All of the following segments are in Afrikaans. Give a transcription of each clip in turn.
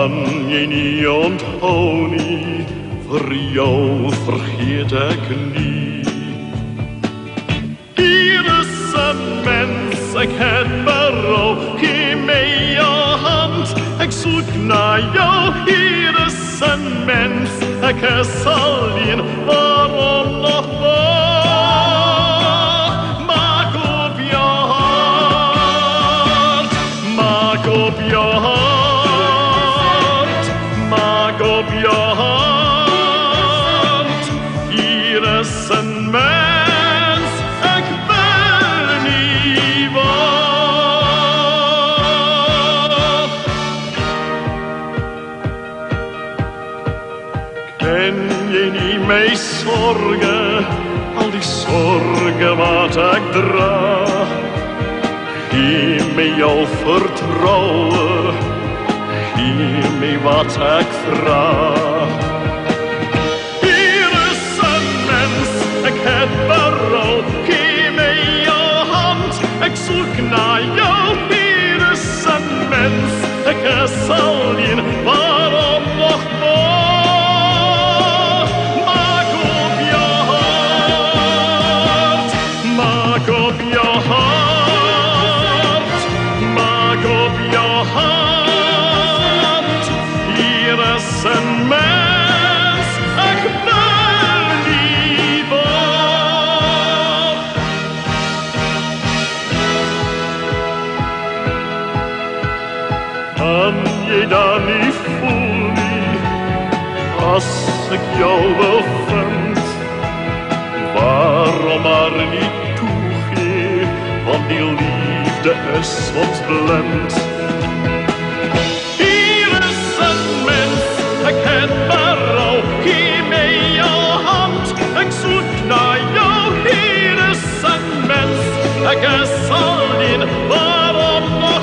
kan jy nie onthou nie, vir jou vergeet ek nie. Hier is 'n mens, ek het berou, gee my jou hand, ek soek na jou. Hier is 'n mens, ek is alleen, waarom nog wag? Maak op jou hart, maak op jou hart, maak op jou hart. Hier is 'n mens, ek wil nie wag. Ken jy nie my sorge, al die sorge wat ek dra? Gee my jou vertroue, gee my wat ek vra. Hier is 'n mens, ek het berou, gee my jou hand, ek soek na jou. Hier is 'n mens, ek is alleen, waarom nog wag? Maak op jou hart, maak op jou hart, maak op jou hart. Hier is 'n mens, ek wil nie wag. Kan jy dan nie voel nie, as ek jou wil vind? Waarom maar nie toegee, want die liefde is ons blind. Hier is 'n mens, ek het berou, gee my jou hand, ek soek na jou. Hier is 'n mens, ek is alleen, waarom nog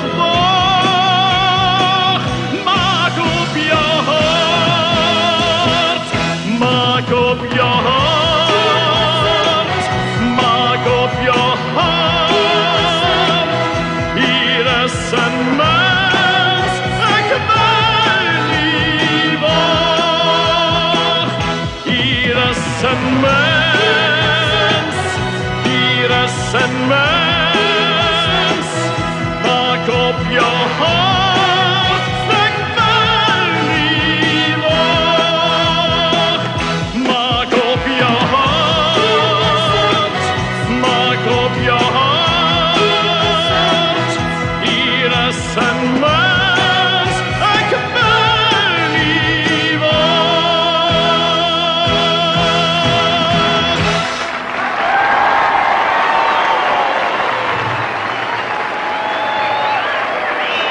wag? Maak op jou hart, maak op jou hart, maak op jou hart. Hier is 'n mens, ek wil nie wag. Hier is 'n mens, hier is 'n mens, maak op jou hart, ek wil nie wag. Maak op jou hart, maak op jou hart. Hier is 'n mens, ek wil nie wag.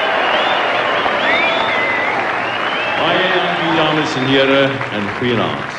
Baie dankie dames en here en goeienaand.